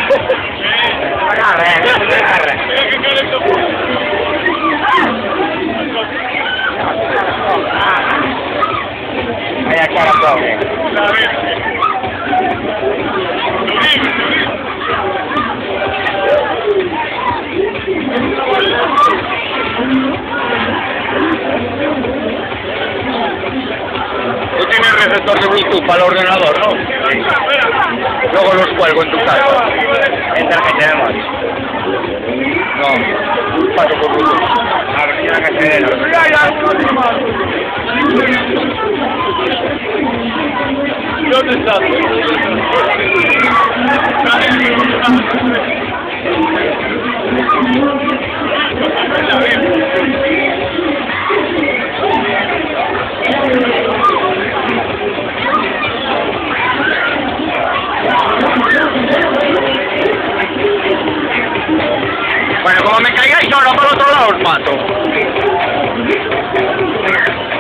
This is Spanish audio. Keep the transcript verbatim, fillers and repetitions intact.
Agarra, agarra. Vaya cara pobre. Tú tienes receptor de Bluetooth para el ordenador, ¿no? Sí. Luego los cuelgo en tu casa. Entra que tenemos. No, paso por Bluetooth. A ver si la que se dé. ¿Dónde estás? Bueno, como me caigáis ahora por otro lado os mato.